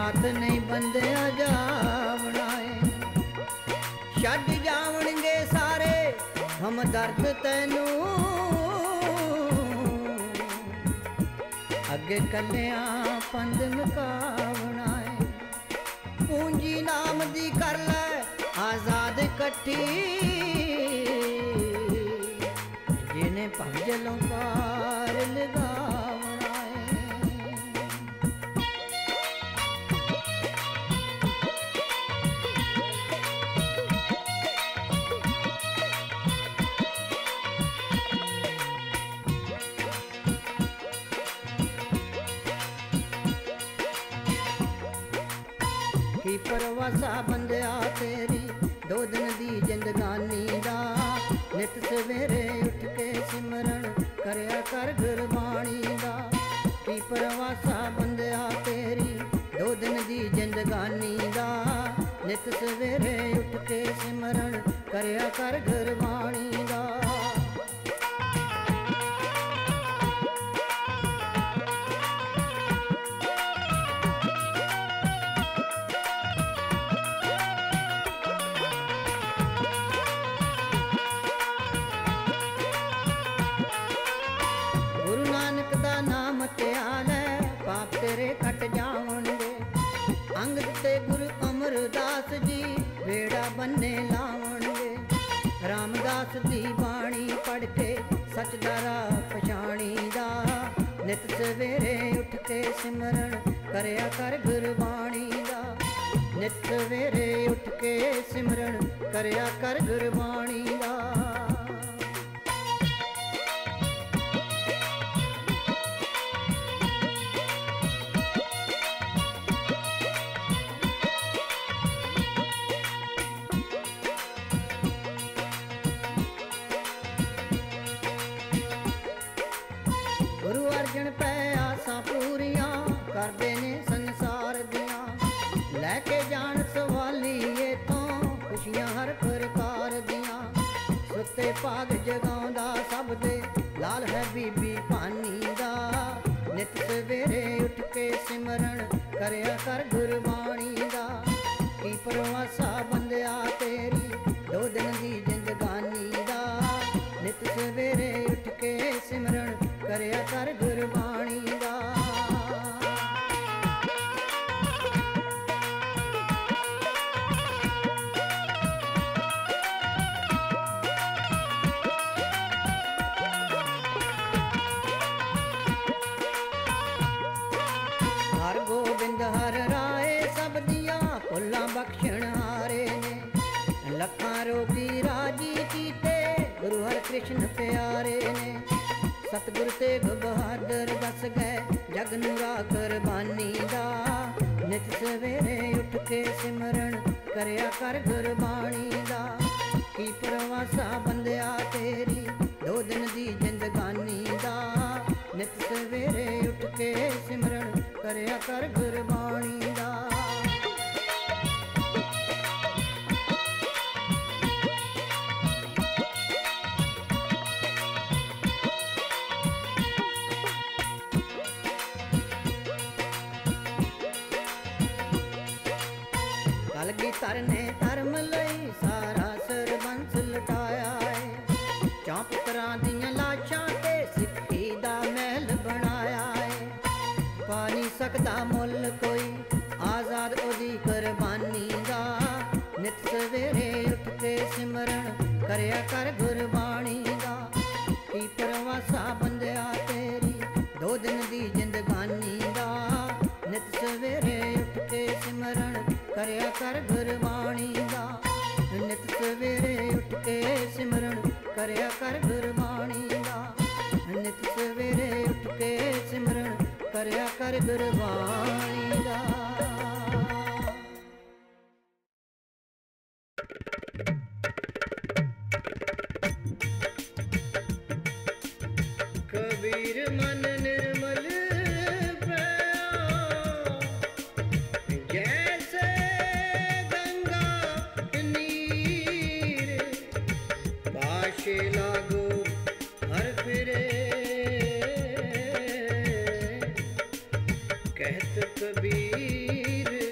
हाथ नहीं बंदिया जावना है। छड्ड जावणगे सारे हम दर्द तैनू, अगे कलिया पंध मुकावना है। पूंजी नाम दी कर ले आजाद कट्ठी, जिन्हें भंजलों पार लगावना है। की परवासा बंदिया तेरी दो दिन दी जिंदगानी दा, नित सवेरे उठ के सिमरन करया कर गुरबाणी दा। की परवासा बंदिया तेरी दो दिन दी जिंदगानी दा, नित सवेरे उठ के सिमरन करया कर गुरबाणी दा। पाप तेरे कट जावणगे, अंगद ते गुरु अमरदास जी बेड़ा बन्ने लावणगे। रामदास दी बाणी पढ़ के सच दा राह पछाणी दा, नित सवेरे उठ के सिमरन करया कर गुरबाणी दा। नित सवेरे उठ के सिमरन करया कर गुरबाणी दा। गुरु अर्जन पै आसा पूरियां करदे ने संसार दियां, लैके जान सवालीए तो खुशियां हर प्रकार दियां। सुते भाग जगाउंदा सब दे लाल है बीबी भानी दा, नित सवेरे उठ के सिमरन करया कर गुरबाणी दा। की परवासा बंदिया तेरी दो दिन दी जिंदगानी दा, नित सवेरे उठ के सिमरन करया कर गुरबाणी दा। हर गोबिंद हर राय सब दिया भुल्लां बख्शण हारे ने, लखां रोगी राजी कीते गुरु हर कृष्ण प्यारे ने। सतगुर तेग बहादुर दस गए जग नूरा कुरबानी दा, नित सवेरे उठ के सिमरन करया कर गुरबाणी दा। की परवासा बंदिया तेरी दो दिन दी जिंदगानी दा, नित सवेरे उठ के सिमरन करया कर गुरबाणी दा। कलगीधर ने धर्म लई सारा सरबंस लटाया है, चौं पुत्रां दियां लाशां ते सिक्खी दा महल बनाया है। पा नहीं सकदा मुल कोई आजाद ओदी कुरबानी दा, नित सवेरे उठ के सिमरन करया कर गुरबाणी दा। की परवासा बंदिया तेरी दो दिन दी जिंदगानी दा, नित सवेरे उठ के सिमरन करया कर गुरबाणी दा। नित सवेरे उठ के सिमरन करया कर गुरबाणी दा, नित सवेरे उठ के सिमरन करया कर गुरबाणी दा। कबीर मन निर्मल जैसे गंगा नीर, पाशे लागो हर फिरे। कहत कबीर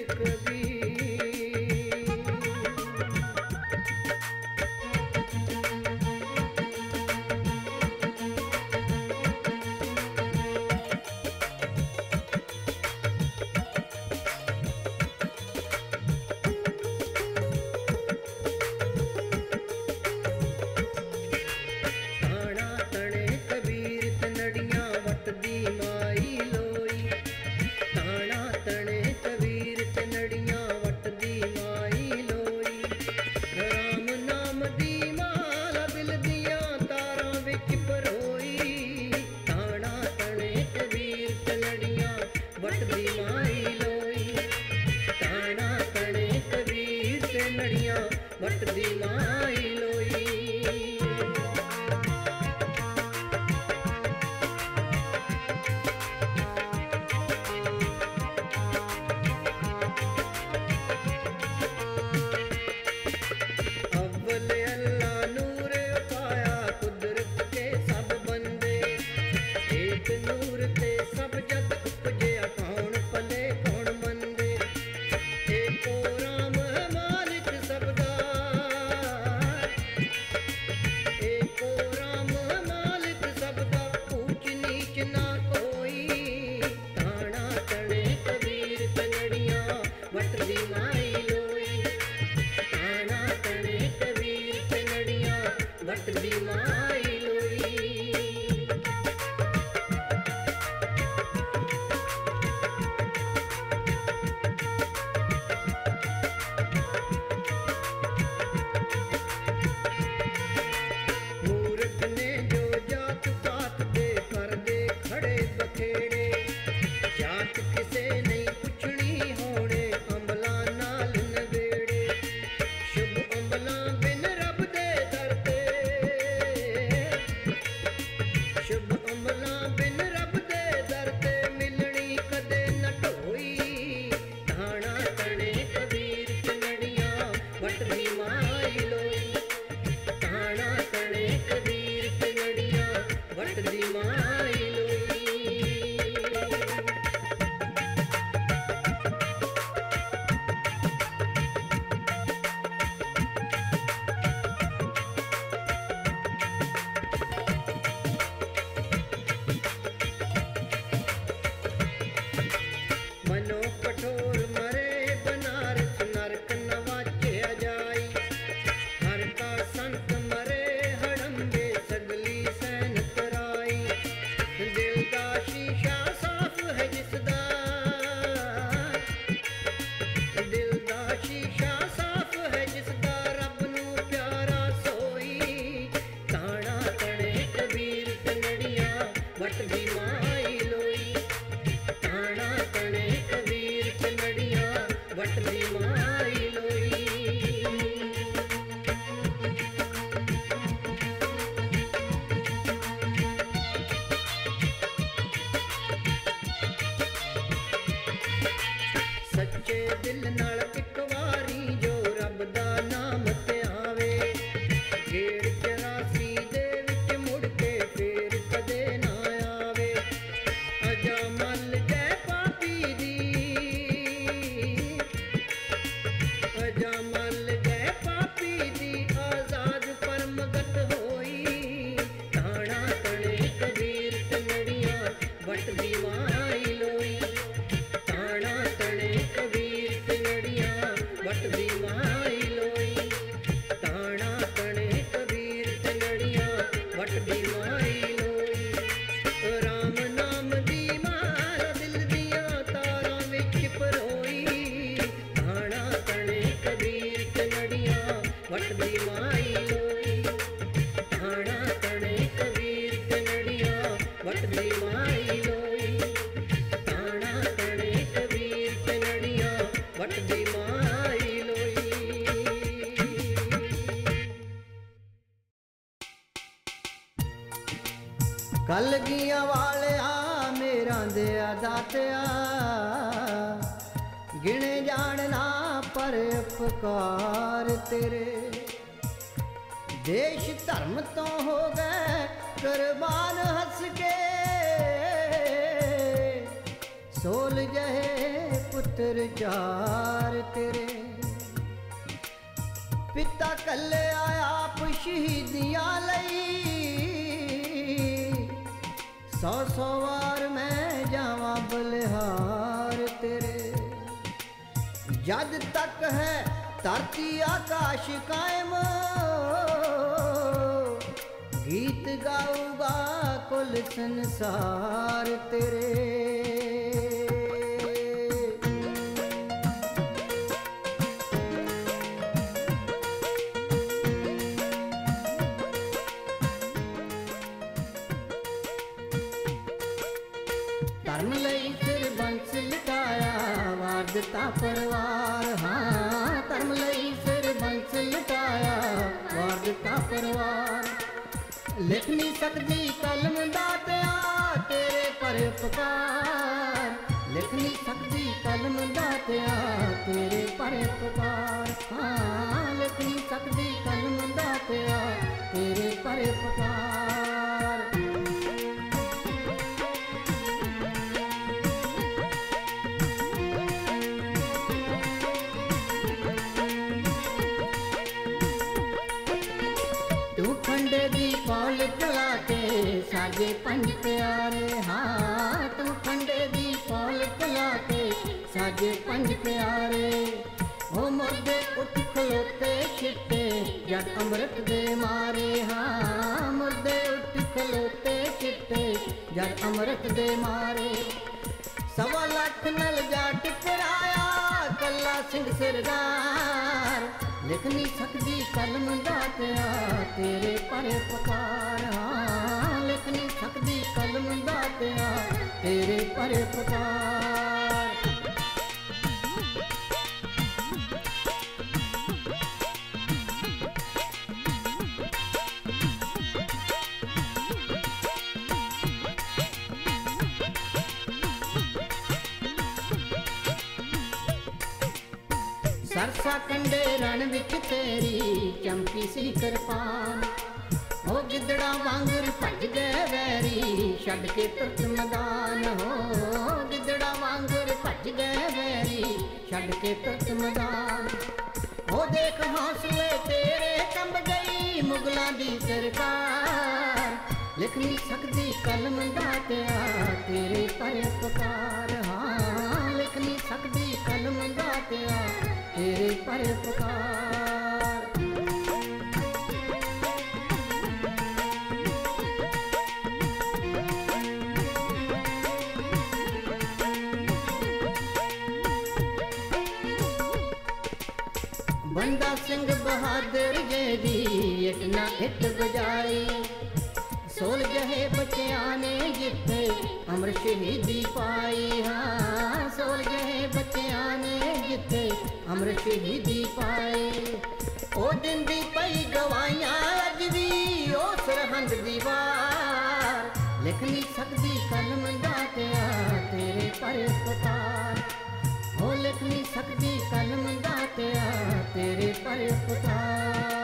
वटदी माई लोई। कलगियां वालिया मेरा दे दातिया गिने जानना पर उपकार तेरे। देश धर्म तो हो गए कुर्बान हंस के सोल जहे पुत्र चार तेरे। पिता कले आप शहीदियां लई 100 वार मैं जावा बलिहार तेरे। जद तक है धरती आकाश कायम गीत गाऊगा कुल संसार तेरे। धर्म लई सिर बंस लुटाया वार दिता परवार। हाँ धर्म लई सिर बंस लुटाया वार दिता परवार। लिख नहीं सकती कलम दातिया तेरे पर उपकार। लिख नहीं सकती कलम दातिया तेरे पर उपकार। हाँ लिख नहीं सकती कलम दातिया तेरे पर उपकार। खंडे दी पौल चला के साजे पंज प्यारे। हाँ तू खंडे दी पौल चला के साजे पंज प्यारे। ओ मुर्दे उठ खलोते छिट्टे जद अमृत दे मारे। हाँ जद अमृत दे मारे। 1.25 लाख नल जाट कराया कला सिंह सरदार। लिख नहीं सकदी कलम दातिया तेरे परोपकार। हाँ लिख नहीं सकदी कलम दातिया तेरे परोपकार। सरसा कंडे रण विच तेरी चमकी सी कृपान। हो गिदड़ा वांगर भज गए वैरी छड़ के तुरत मैदान। हो गिदड़ा वांगर भज गए वैरी छड़ के तुरत मैदान। हो देख हौसले तेरे कंब गई मुगलों दी सरकार। लिख नहीं सकदी कलम दातिया तेरे परोपकार। हाँ लिख नहीं सकदी कलम दातिया तेरे परोपकार। बंदा सिंह बहादुर जेदी इट ना इट बजाई। 16 जहे बच्चियां ने जिथे अमर शहीदी पाई। हाँ 16 जहे बच्चियां ने जिथे अमर शहीदी पाई। ओ दिन दी पई गवाइयां अज भी ओ सरहंद दीवार। लिख नहीं सकदी कलम दातिया तेरे परोपकार। ओ लिख नहीं सकदी कलम दातिया तेरे परोपकार।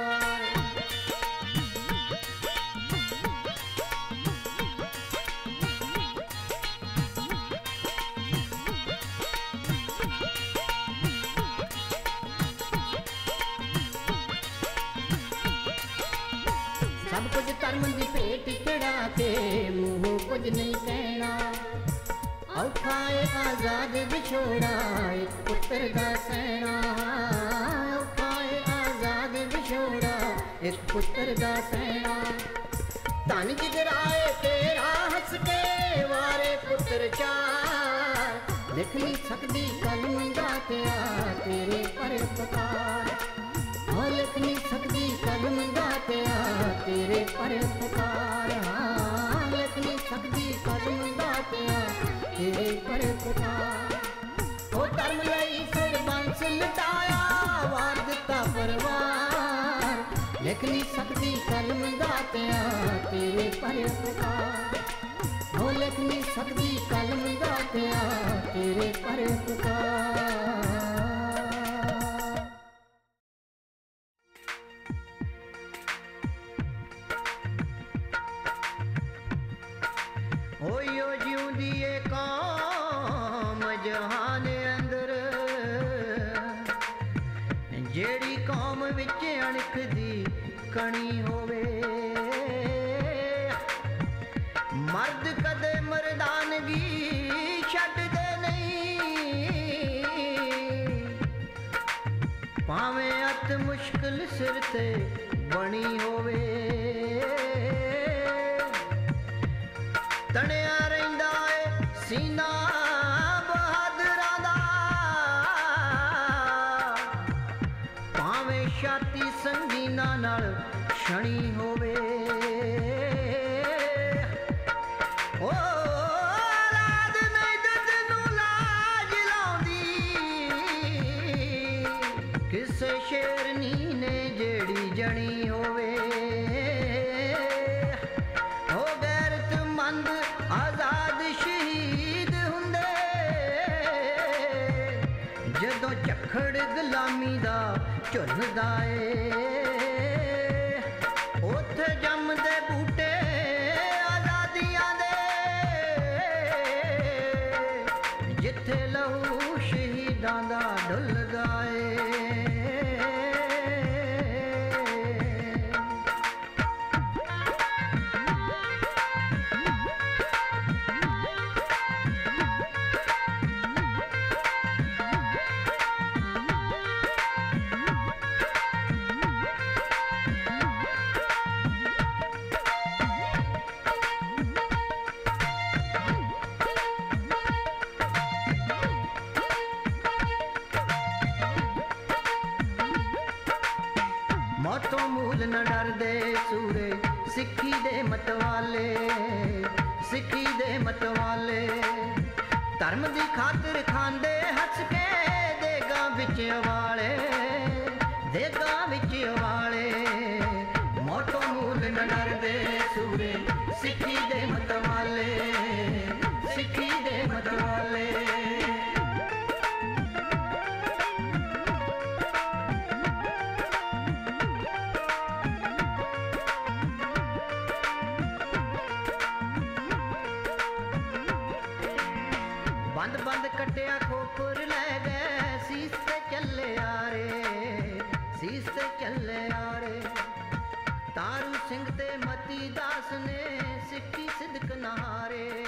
सब कुछ धर्म की भेंट चढ़ा के मुँह कुछ नहीं कहना। औखा है आजाद विछोड़ा एक पुत्र दा सहना। औखा है आजाद विछोड़ा एक पुत्र दा सहना। धन जिगराए तेरा हंस के वारे पुत्र चार। लिख नहीं सकदी कलम दातिया तेरे परोपकार। हाँ लिख नहीं सकदी कलम दातिया तेरे परोपकार। हाँ लिख नहीं सकदी कलम दातिया तेरे परोपकार। ओ धर्म लई सरबंस लटाया वार दिता परवार। लिख नहीं सकदी कलम दातिया तेरे परोपकार। ओ लिख नहीं सकदी कलम दातिया तेरे परोपकार। होयो जिउंदी ए कौम जहान अंदर। जेड़ी कौम विच अणख दी कणी होवे। मर्द कदे मर्दानगी छड्डदे नहीं। भावें अत मुश्किल सिर ते बनी होवे। तणिया रहिंदा ए सीना बहादुरां दा। भावें छाती संगीना नाल छणी होवे। ओ औलाद नहीं दुध नूं लाज लाउंदी। किसे शेरनी ने जेड़ी जणी होवे। आजाद शहीद हुंदे जदों झखड़ गुलामी दा झुलदा ए। उत्थे जमदे बूटे आजादियां दे जिथे लहू शहीदां दा डुलदा ए। सूरे सिक्खी दे मतवाले, सिक्खी दे मतवाले। धर्म दी खातिर खांदे हस के देगा विच वाले, देगा विच वाले। मोटो मूल न डरदे सूरे सिक्खी दे मतवाले, सिक्खी दे मतवाले। बंद बंद कटिया खोपुर लै गए, सीस ते चले आरे, सीस ते चले आरे। तारू सिंह ते मती दास ने सिक्खी सिदक नहारे,